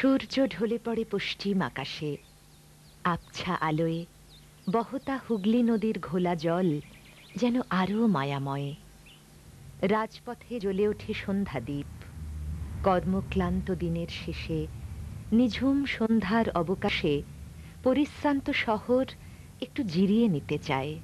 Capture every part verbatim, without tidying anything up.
সূর্য ঢলে পড়ে পশ্চিম আকাশে, আবছা আলোয় বহতা হুগলি নদীর ঘোলা জল যেন আরো মায়াময়। রাজপথে জ্বলে ওঠে সন্ধ্যাদ্বীপ। কর্মক্লান্ত দিনের শেষে নিঝুম সন্ধ্যার অবকাশে পরিশ্রান্ত শহর একটু জিরিয়ে নিতে চায়।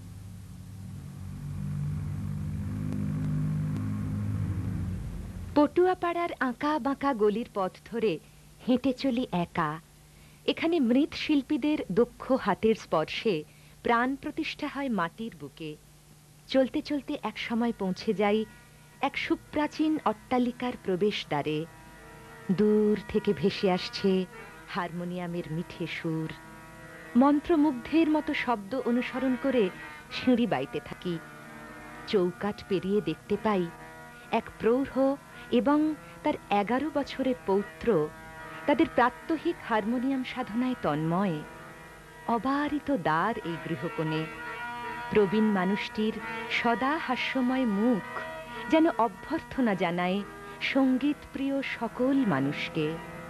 পটুয়াপাড়ার আঁকা বাঁকা গলির পথ ধরে হেঁটে চলি একা। এখানে মৃৎশিল্পীদের দক্ষ হাতের স্পর্শে প্রাণ প্রতিষ্ঠা হয় মাটির বুকে। চলতে চলতে এক সময় পৌঁছে যাই এক সুপ্রাচীন অট্টালিকার প্রবেশদ্বারে। দূর থেকে ভেসে আসছে হারমোনিয়ামের মিঠে সুর। মন্ত্রমুগ্ধের মতো শব্দ অনুসরণ করে সিঁড়ি বাইতে থাকি। চৌকাঠ পেরিয়ে দেখতে পাই এক প্রৌঢ় এবং তার এগারো বছরের পৌত্র তাদের প্রাত্যহিক হারমোনিয়াম সাধনায় তন্ময়। অবারিত দ্বার এই গৃহকোণে। প্রবীণ মানুষটির সদা হাস্যময় মুখ যেন অভ্যর্থনা জানায় সঙ্গীত প্রিয় সকল মানুষকে।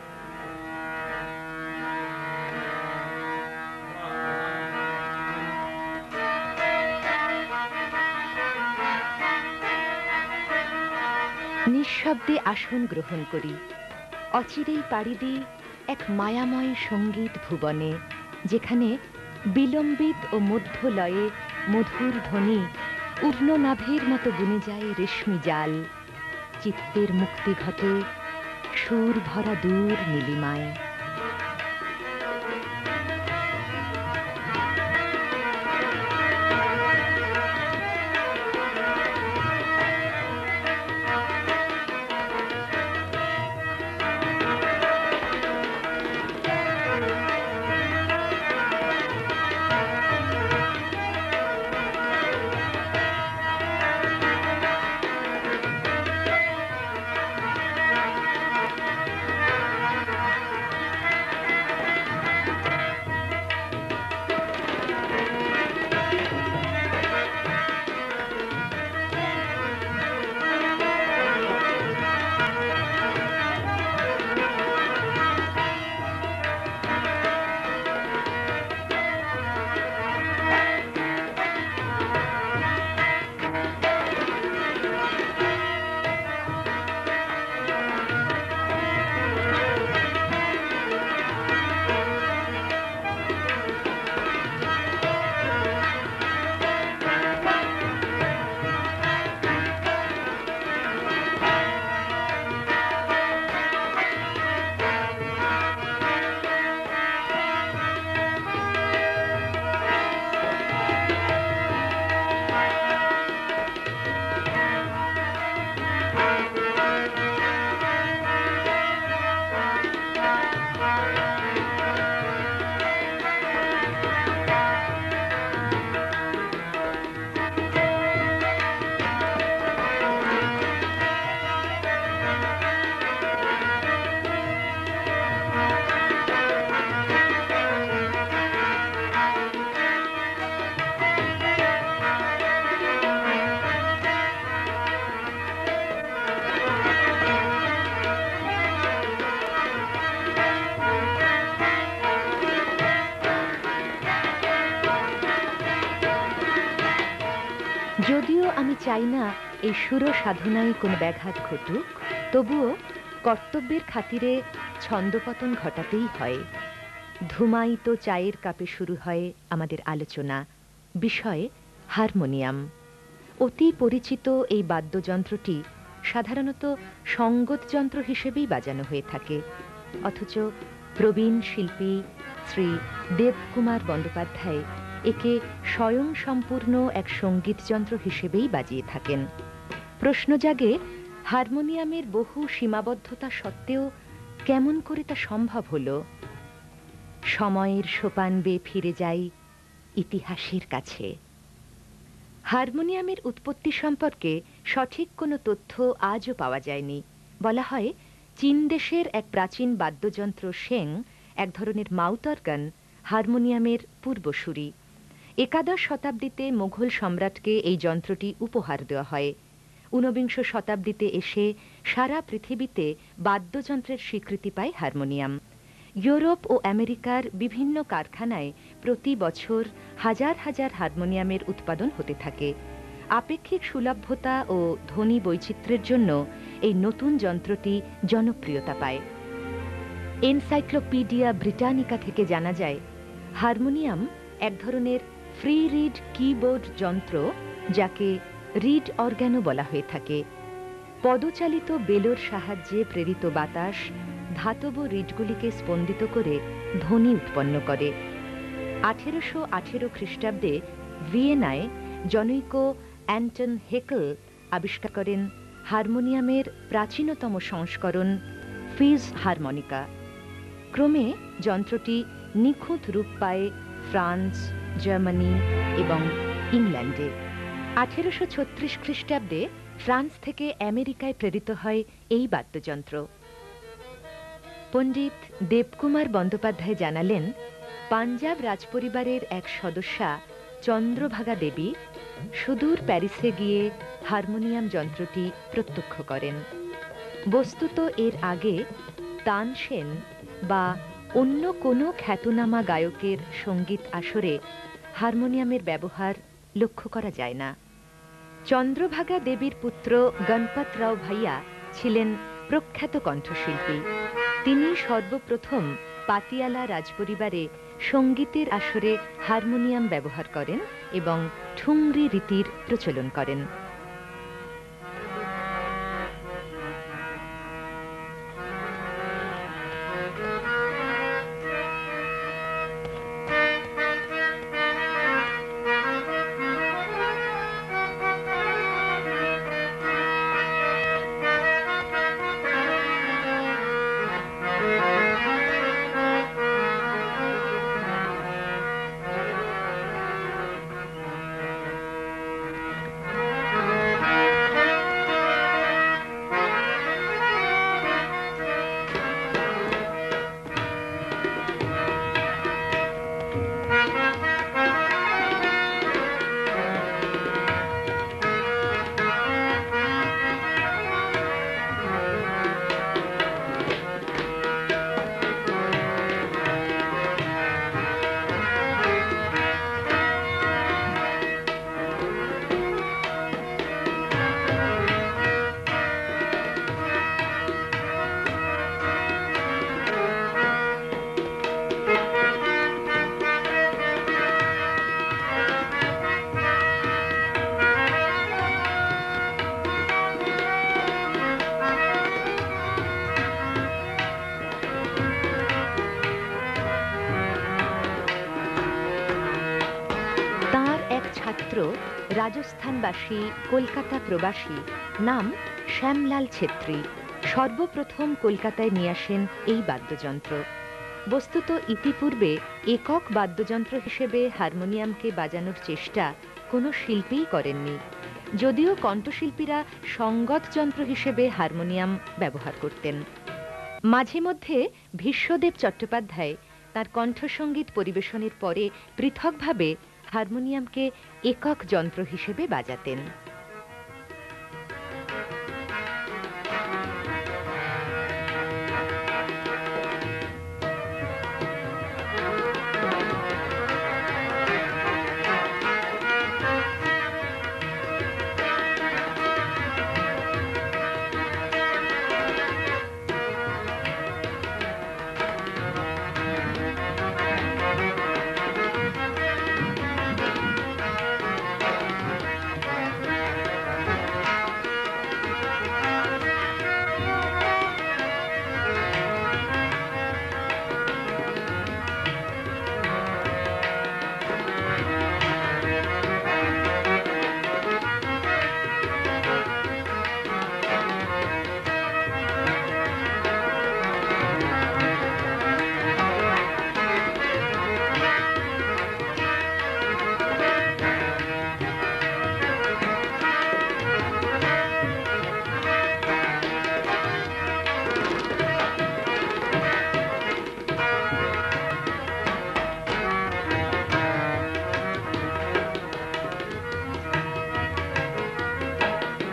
নিঃশব্দে আসন গ্রহণ করি। অচিরেই পাড়ি দিই এক মায়াময় সঙ্গীত ভুবনে, যেখানে বিলম্বিত ও মধ্য লয়ে মধুর ধ্বনি ঊর্ণনাভের মতো বুনে যায় রেশমি জাল। চিত্তের মুক্তি ঘটে সুর ভরা দূর নীলিমায়। যদিও আমি চাই না এই সুর সাধনায় কোনো ব্যাঘাত ঘটুক, তবুও কর্তব্যের খাতিরে ছন্দপতন ঘটাতেই হয়। ধুমায়িত চায়ের কাপে শুরু হয় আমাদের আলোচনা। বিষয় হারমোনিয়াম। অতি পরিচিত এই বাদ্যযন্ত্রটি সাধারণত সঙ্গত যন্ত্র হিসেবেই বাজানো হয়ে থাকে, অথচ প্রবীণ শিল্পী শ্রী দেবকুমার বন্দ্যোপাধ্যায় একে স্বয়ং সম্পূর্ণ এক সঙ্গীত যন্ত্র হিসেবেই বাজিয়ে থাকেন। প্রশ্ন জাগে, হারমোনিয়ামের বহু সীমাবদ্ধতা সত্ত্বেও কেমন করে তা সম্ভব হলো? সময়ের সোপান বেয়ে ফিরে যাই ইতিহাসের কাছে। হারমোনিয়ামের উৎপত্তি সম্পর্কে সঠিক কোনো তথ্য আজও পাওয়া যায়নি। বলা হয় চীন দেশের এক প্রাচীন বাদ্যযন্ত্র শেং, এক ধরনের মাউথ অর্গান, হারমোনিয়ামের পূর্বসূরি। একাদশ শতাব্দীতে মুঘল সম্রাটকে এই যন্ত্রটি উপহার দেওয়া হয়। ঊনবিংশ শতাব্দীতে এসে সারা পৃথিবীতে বাদ্যযন্ত্রের স্বীকৃতি পায় হারমোনিয়াম। ইউরোপ ও আমেরিকার বিভিন্ন কারখানায় প্রতি বছর হাজার হাজার হারমোনিয়ামের উৎপাদন হতে থাকে। আপেক্ষিক সুলভ্যতা ও ধ্বনি বৈচিত্র্যের জন্য এই নতুন যন্ত্রটি জনপ্রিয়তা পায়। এনসাইক্লোপিডিয়া ব্রিটানিকা থেকে জানা যায়, হারমোনিয়াম এক ধরনের ফ্রি রিড কিবোর্ড যন্ত্র, যাকে রিড অর্গ্যানও বলা হয়ে থাকে। পদচালিত বেলোর সাহায্যে প্রেরিত বাতাস ধাতব রিডগুলিকে স্পন্দিত করে ধ্বনি উৎপন্ন করে। আঠেরোশো আঠেরো খ্রিস্টাব্দে ভিয়েনায় জনৈক অ্যান্টন হেকল আবিষ্কার করেন হারমোনিয়ামের প্রাচীনতম সংস্করণ ফিজ হারমোনিকা। ক্রমে যন্ত্রটি নিখুঁত রূপ পায় ফ্রান্স, জার্মানি এবং ইংল্যান্ডে। আঠেরোশো ছত্রিশ খ্রিস্টাব্দে ফ্রান্স থেকে আমেরিকায় প্রেরিত হয় এই বাদ্যযন্ত্র। পণ্ডিত দেবকুমার বন্দ্যোপাধ্যায় জানালেন, পাঞ্জাব রাজপরিবারের এক সদস্যা চন্দ্রভাগা দেবী সুদূর প্যারিসে গিয়ে হারমোনিয়াম যন্ত্রটি প্রত্যক্ষ করেন। বস্তুত এর আগে তানসেন বা অন্য কোনো খ্যাতনামা গায়কের সঙ্গীত আসরে হারমোনিয়ামের ব্যবহার লক্ষ্য করা যায় না। চন্দ্রভাগা দেবীর পুত্র গণপতরাও ভাইয়া ছিলেন প্রখ্যাত কণ্ঠশিল্পী। তিনি সর্বপ্রথম পাতিয়ালা রাজপরিবারে সঙ্গীতের আসরে হারমোনিয়াম ব্যবহার করেন এবং ঠুংরি রীতির প্রচলন করেন। রাজস্থানবাসী কলকাতা প্রবাসী নাম শ্যামলাল ছেত্রী সর্বপ্রথম কলকাতায় নিয়ে আসেন এই বাদ্যযন্ত্র। বস্তুত ইতিপূর্বে একক বাদ্যযন্ত্র হিসেবে হারমোনিয়ামকে বাজানোর চেষ্টা কোনো শিল্পীই করেননি, যদিও কণ্ঠশিল্পীরা সঙ্গত যন্ত্র হিসেবে হারমোনিয়াম ব্যবহার করতেন। মাঝে মধ্যে ভীষ্মদেব চট্টোপাধ্যায় তার কণ্ঠসঙ্গীত পরিবেশনের পরে পৃথকভাবে হারমোনিয়ামকে একক যন্ত্র হিসেবে বাজাতেন।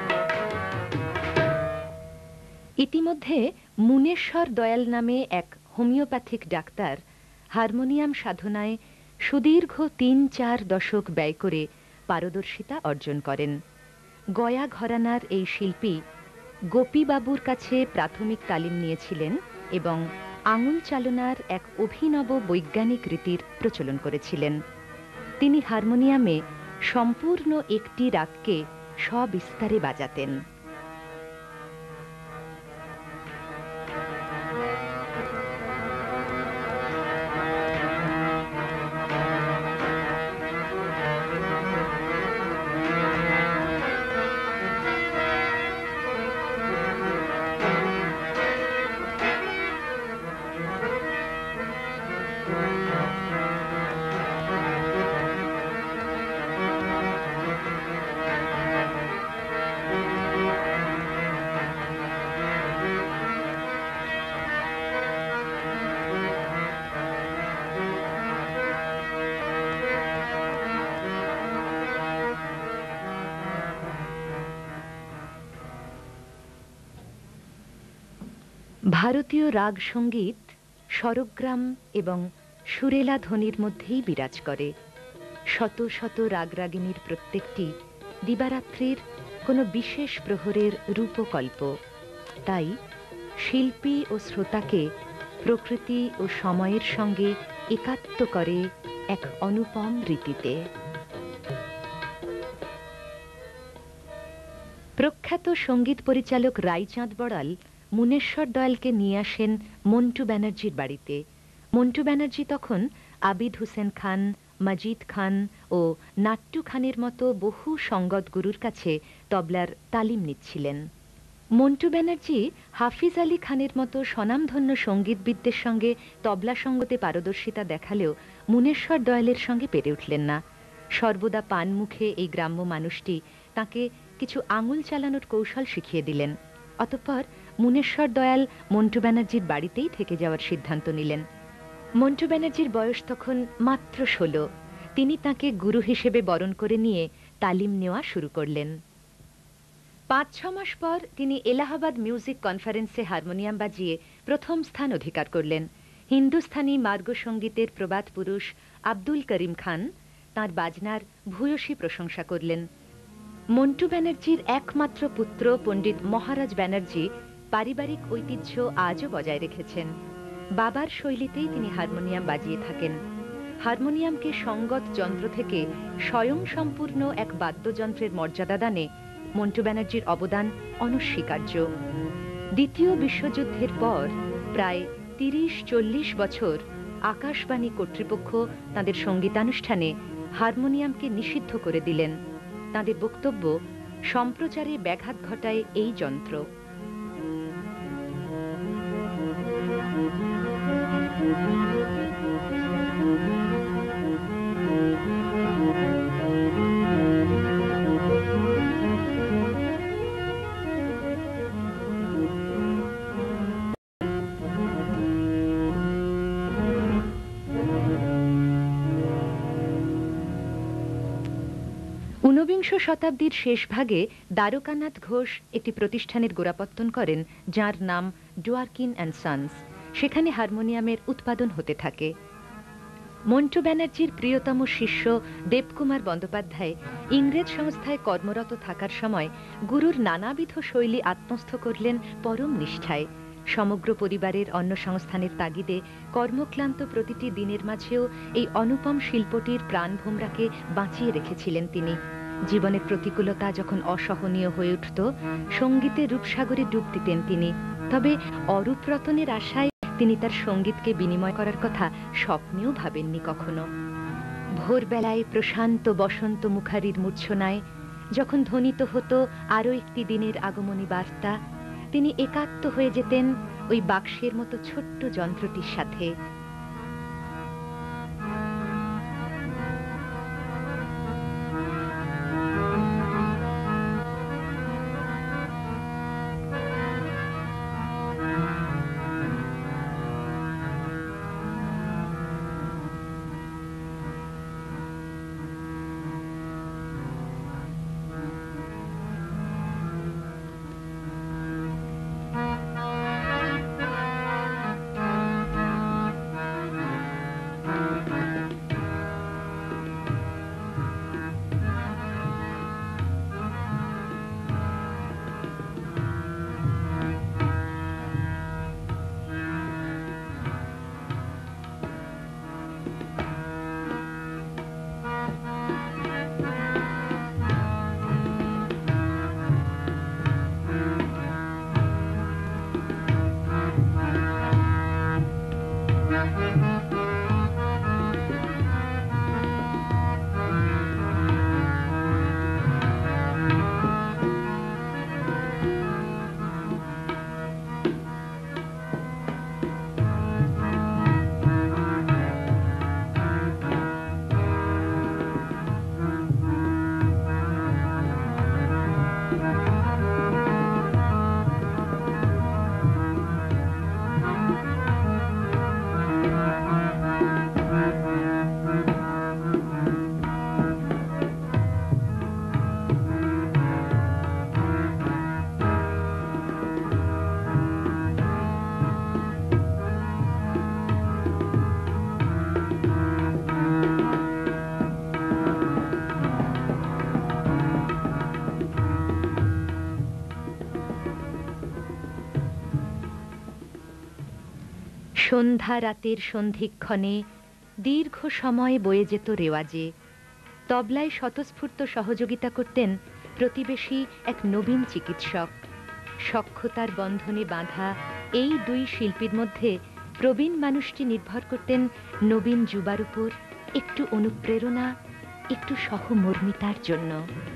ইতিমধ্যে মুনেশ্বর দয়াল নামে এক হোমিওপ্যাথিক ডাক্তার হারমোনিয়াম সাধনায় সুদীর্ঘ তিন চার দশক ব্যয় করে পারদর্শিতা অর্জন করেন। গয়া ঘরানার এই শিল্পী গোপীবাবুর কাছে প্রাথমিক তালিম নিয়েছিলেন এবং আঙুল চালনার এক অভিনব বৈজ্ঞানিক রীতির প্রচলন করেছিলেন। তিনি হারমোনিয়ামে সম্পূর্ণ একটি রাগকে সবিস্তারে বাজাতেন। ভারতীয় রাগ সঙ্গীত স্বরগ্রাম এবং সুরেলা ধ্বনির মধ্যেই বিরাজ করে। শত শত রাগরাগিনীর প্রত্যেকটি দিবারাত্রির কোনো বিশেষ প্রহরের রূপকল্প। তাই শিল্পী ও শ্রোতাকে প্রকৃতি ও সময়ের সঙ্গে একাত্ম করে এক অনুপম রীতিতে। প্রখ্যাত সঙ্গীত পরিচালক রায়চাঁদ বড়াল মুনেশ্বর দয়ালকে নিয়ে আসেন মন্টু ব্যানার্জির বাড়িতে। মন্টু ব্যানার্জি তখন আবিদ হুসেন খান, মজিদ খান ও নাট্টু খানের মতো বহু সঙ্গত গুরুর কাছে তবলার তালিম নিচ্ছিলেন। মন্টু ব্যানার্জি হাফিজ আলী খানের মতো স্বনামধন্য সঙ্গীতবিদদের সঙ্গে তবলা সঙ্গতে পারদর্শিতা দেখালেও মুনেশ্বর দয়ালের সঙ্গে পেরে উঠলেন না। সর্বদা পান মুখে এই গ্রাম্য মানুষটি তাকে কিছু আঙুল চালানোর কৌশল শিখিয়ে দিলেন। অতঃপর মুনেশ্বর দয়াল মন্টু ব্যানার্জির বাড়িতেই থেকে যাওয়ার সিদ্ধান্ত নিলেন। মন্টু ব্যানার্জির বয়স তখন মাত্র ষোলো। তিনি তাকে গুরু হিসেবে বরণ করে নিয়ে তালিম নেওয়া শুরু করলেন। পাঁচ ছ মাস পর তিনি এলাহাবাদ মিউজিক কনফারেন্সে হারমোনিয়াম বাজিয়ে প্রথম স্থান অধিকার করলেন। হিন্দুস্থানি মার্গ সঙ্গীতের প্রবাদ পুরুষ আব্দুল করিম খান তাঁর বাজনার ভূয়সী প্রশংসা করলেন। মন্টু ব্যানার্জির একমাত্র পুত্র পণ্ডিত মহারাজ ব্যানার্জি পারিবারিক ঐতিহ্য আজও বজায় রেখেছেন। বাবার শৈলীতেই তিনি হারমোনিয়াম বাজিয়ে থাকেন। হারমোনিয়ামকে সঙ্গত যন্ত্র থেকে স্বয়ং সম্পূর্ণ এক বাদ্যযন্ত্রের মর্যাদা দানে মন্টু ব্যানার্জির অবদান অনস্বীকার্য। দ্বিতীয় বিশ্বযুদ্ধের পর প্রায় তিরিশ চল্লিশ বছর আকাশবাণী কর্তৃপক্ষ তাদের সঙ্গীতানুষ্ঠানে হারমোনিয়ামকে নিষিদ্ধ করে দিলেন। তাদের বক্তব্য, সম্প্রচারে ব্যাঘাত ঘটায় এই যন্ত্র। ঊনবিংশ শতাব্দীর শেষ ভাগে দ্বারকানাথ ঘোষ একটি প্রতিষ্ঠানের গোড়াপত্তন করেন, যার নাম ডোয়ার্কিন অ্যান্ড সন্স। সেখানে হারমোনিয়ামের উৎপাদন হতে থাকে। মন্টু ব্যানার্জির প্রিয়তম শিষ্য দেবকুমার বন্দ্যোপাধ্যায় ইংরেজ সংস্থায় কর্মরত থাকার সময় গুরুর নানাবিধ শৈলী আত্মস্থ করলেন পরম নিষ্ঠায়। সমগ্র পরিবারের অন্ন সংস্থানের তাগিদে কর্মক্লান্ত প্রতিটি দিনের মাঝেও এই অনুপম শিল্পটির প্রাণভোমরাকে বাঁচিয়ে রেখেছিলেন তিনি। জীবনের প্রতিকূলতা যখন অসহনীয় হয়ে উঠত, সঙ্গীতে রূপসাগরে ডুব দিতেন তিনি। তবে অরূপ রতনের আশায় তিনি তার সঙ্গীতকে বিনিময় করার কথা স্বপ্নেও ভাবেননি কখনো। ভোরবেলায় প্রশান্ত বসন্ত মুখারির মূর্ছনায় যখন ধ্বনিত হতো আরও একটি দিনের আগমনী বার্তা, তিনি একাত্ম হয়ে যেতেন ওই বাক্সের মতো ছোট্ট যন্ত্রটির সাথে। সন্ধ্যা রাতের সন্ধিক্ষণে দীর্ঘ সময় বয়ে যেত রেওয়াজে। তবলায় স্বতঃস্ফূর্ত সহযোগিতা করতেন প্রতিবেশী এক নবীন চিকিৎসক। সখ্যতার বন্ধনে বাঁধা এই দুই শিল্পীর মধ্যে প্রবীণ মানুষটি নির্ভর করতেন নবীন যুবার উপর একটু অনুপ্রেরণা, একটু সহমর্মিতার জন্য।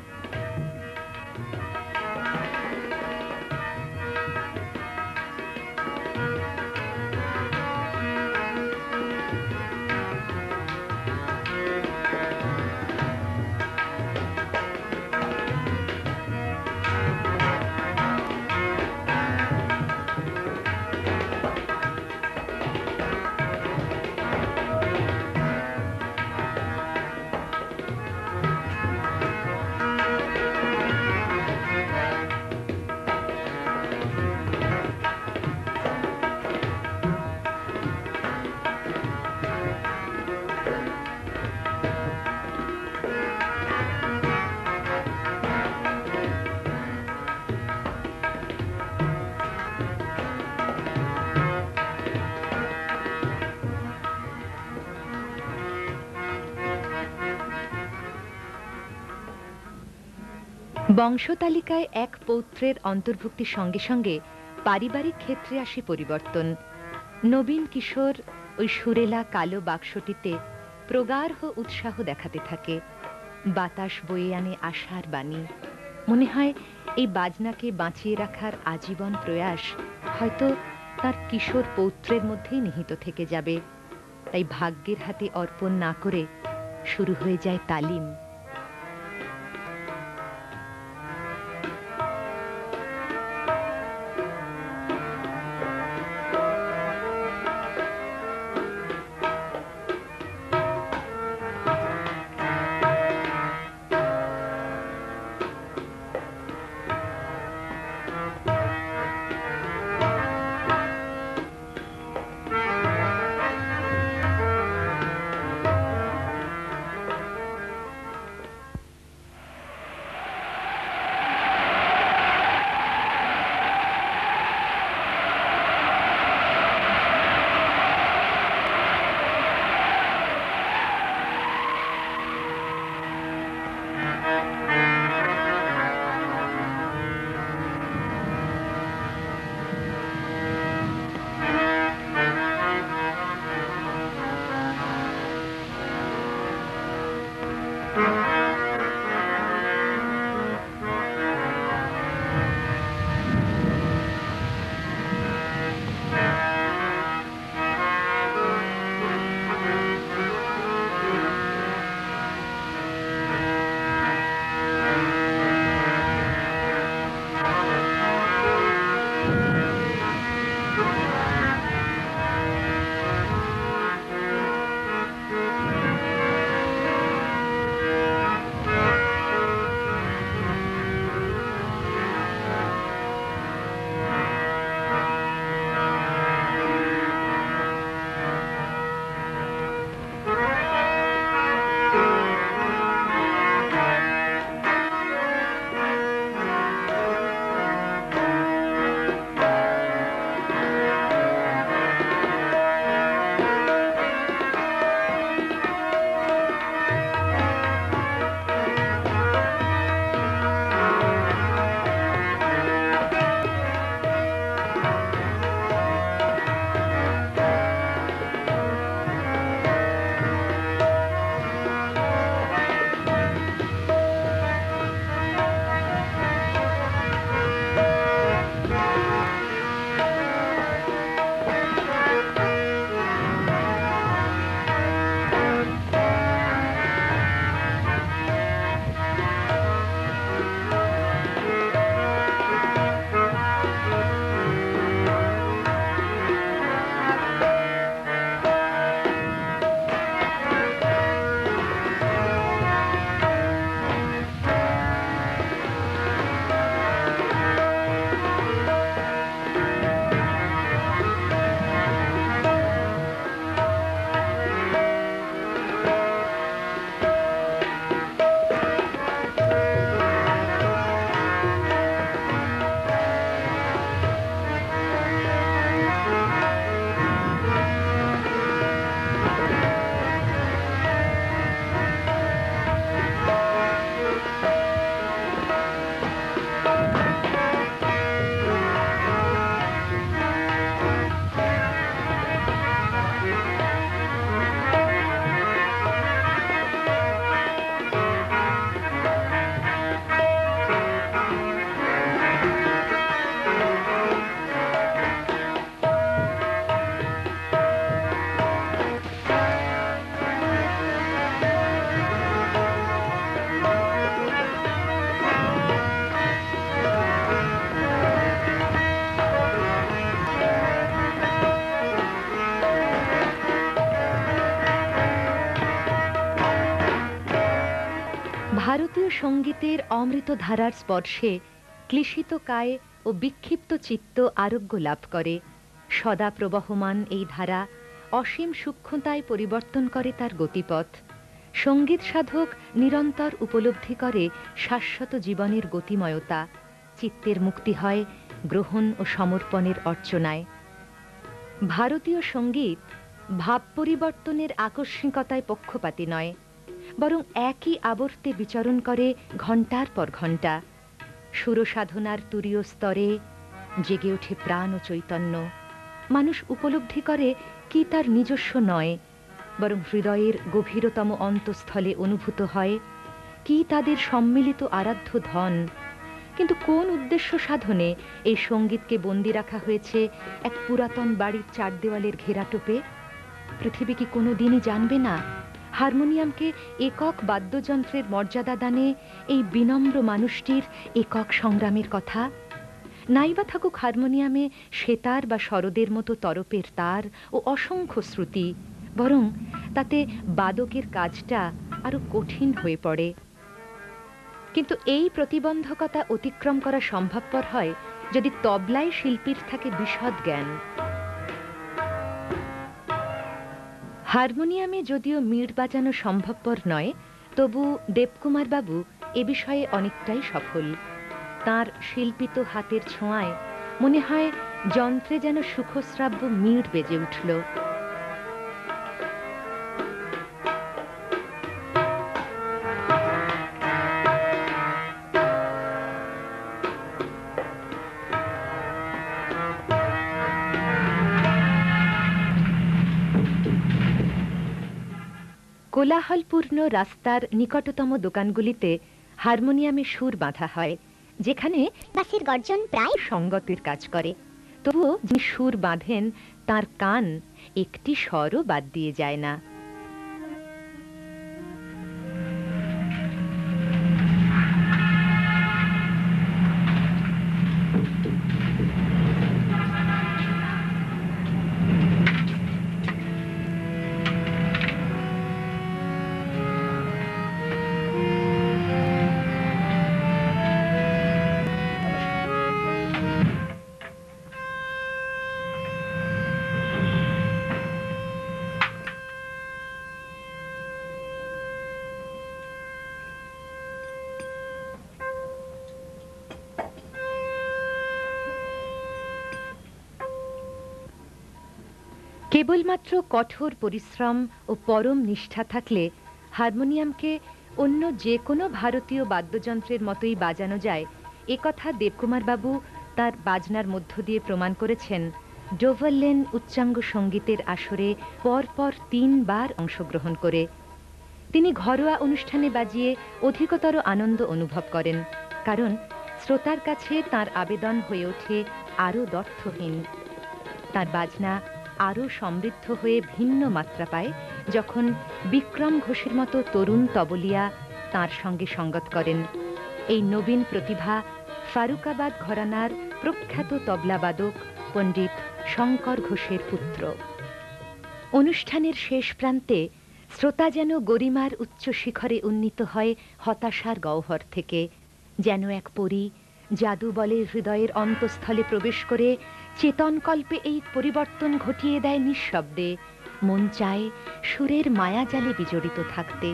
বংশতালিকায় এক পৌত্রের অন্তর্ভুক্তির সঙ্গে সঙ্গে পারিবারিক ক্ষেত্রে আসে পরিবর্তন। নবীন কিশোর ওই সুরেলা কালো বাক্সটিতে প্রগাঢ় উৎসাহ দেখাতে থাকে। বাতাস বয়ে আনে আশার বাণী। মনে হয় এই বাজনাকে বাঁচিয়ে রাখার আজীবন প্রয়াস হয়তো তার কিশোর পৌত্রের মধ্যেই নিহিত থেকে যাবে। তাই ভাগ্যের হাতে অর্পণ না করে শুরু হয়ে যায় তালিম। ভারতীয় সঙ্গীতের অমৃত ধারার স্পর্শে ক্লিশিত কায় ও বিক্ষিপ্ত চিত্ত আরোগ্য লাভ করে। সদা প্রবহমান এই ধারা অসীম সূক্ষ্মতায় পরিবর্তন করে তার গতিপথ। সঙ্গীত সাধক নিরন্তর উপলব্ধি করে শাশ্বত জীবনের গতিময়তা। চিত্তের মুক্তি হয় গ্রহণ ও সমর্পণের অর্চনায়। ভারতীয় সঙ্গীত ভাব পরিবর্তনের আকস্মিকতায় পক্ষপাতী নয়, বরং একই আবর্তে বিচরণ করে ঘণ্টার পর ঘণ্টা। সুরসাধনার তুরীয় স্তরে জেগে ওঠে প্রাণ ও চৈতন্য। মানুষ উপলব্ধি করে কি তার নিজস্ব নয়, বরং হৃদয়ের গভীরতম অন্তঃস্থলে অনুভূত হয় কি তাদের সম্মিলিত আরাধ্য ধন। কিন্তু কোন উদ্দেশ্য সাধনে এই সঙ্গীতকে বন্দী রাখা হয়েছে এক পুরাতন বাড়ির চার দেওয়ালের ঘেরাটোপে? পৃথিবী কি কোনো দিনই জানবে না হারমোনিয়ামকে একক বাদ্যযন্ত্রের মর্যাদা দানে এই বিনম্র মানুষটির একক সংগ্রামের কথা? নাইবা থাকুক হারমোনিয়ামে সেতার বা সরোদের মতো তরপের তার ও অসংখ্য শ্রুতি, বরং তাতে বাদকের কাজটা আরো কঠিন হয়ে পড়ে। কিন্তু এই প্রতিবন্ধকতা অতিক্রম করা সম্ভবপর হয় যদি তবলায় শিল্পীর থাকে বিশদ জ্ঞান। হারমোনিয়ামে যদিও মিড় বাজানো সম্ভবপর নয়, তবু দেবকুমার বাবু এ বিষয়ে অনেকটাই সফল। তাঁর শিল্পিত হাতের ছোঁয়ায় মনে হয় যন্ত্রে যেন সুখশ্রাব্য মিড় বেজে উঠল। কোলাহলপূর্ণ রাস্তার নিকটতম দোকানগুলিতে হারমোনিয়ামে সুর বাঁধা হয়, যেখানে বাসের গর্জন প্রায় সঙ্গতের কাজ করে। তবুও যিনি সুর বাঁধেন তার কান একটি স্বরও বাদ দিয়ে যায় না। কেবলমাত্র কঠোর পরিশ্রম ও পরম নিষ্ঠা থাকলে হারমোনিয়ামকে অন্য যে কোনো ভারতীয় বাদ্যযন্ত্রের মতোই বাজানো যায়, এ কথা দেবকুমার বাবু তার বাজনার মধ্য দিয়ে প্রমাণ করেছেন ডোভারলেন উচ্চাঙ্গ সঙ্গীতের আসরে পরপর তিনবার অংশগ্রহণ করে। তিনি ঘরোয়া অনুষ্ঠানে বাজিয়ে অধিকতর আনন্দ অনুভব করেন, কারণ শ্রোতার কাছে তার আবেদন হয়ে ওঠে আরও দর্থহীন। তার বাজনা আরও সমৃদ্ধ হয়ে ভিন্ন মাত্রা পায় যখন বিক্রম ঘোষের মতো তরুণ তবলিয়া তার সঙ্গে সঙ্গত করেন। এই নবীন প্রতিভা ফারুকাবাদ ঘরানার প্রখ্যাত তবলাবাদক পণ্ডিত শঙ্কর ঘোষের পুত্র। অনুষ্ঠানের শেষ প্রান্তে শ্রোতা যেন গরিমার উচ্চ শিখরে উন্নীত হয় হতাশার গহ্বর থেকে, যেন এক পরী জাদু বলে হৃদয়ের অন্তঃস্থলে প্রবেশ করে চেতনকল্পে এই পরিবর্তন ঘটিয়ে দেয় নিঃশব্দে। মন চায় সুরের মায়াজালে বিজড়িত থাকতে।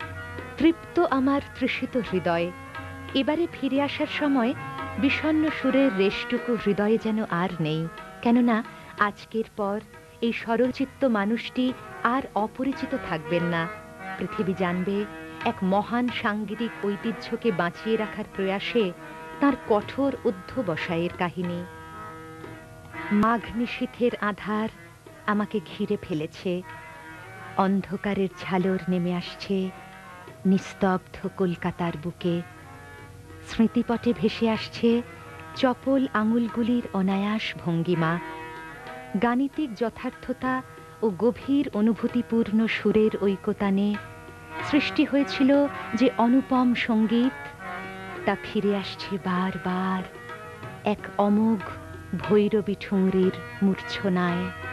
তৃপ্ত আমার তৃষিত হৃদয়, এবারে ফিরে আসার সময় বিষণ্ণ সুরের রেশটুকু হৃদয়ে যেন আর নেই, কেননা আজকের পর এই সরলচিত্ত মানুষটি আর অপরিচিত থাকবেন না। পৃথিবী জানবে এক মহান সাংগীতিক ঐতিহ্যকে বাঁচিয়ে রাখার প্রয়াসে তার কঠোর অধ্যবসায়ের কাহিনী। মাঘ নিশীথের আধার আমাকে ঘিরে ফেলেছে, অন্ধকারের ঝালর নেমে আসছে নিস্তব্ধ কলকাতার বুকে। স্মৃতিপটে ভেসে আসছে চপল আঙুলগুলির অনায়াস ভঙ্গিমা। গাণিতিক যথার্থতা ও গভীর অনুভূতিপূর্ণ সুরের ঐকতানে সৃষ্টি হয়েছিল যে অনুপম সঙ্গীত, তা ফিরে আসছে বারবার এক অমোঘ ভৈরবী ঠুংরির মূর্ছনায়।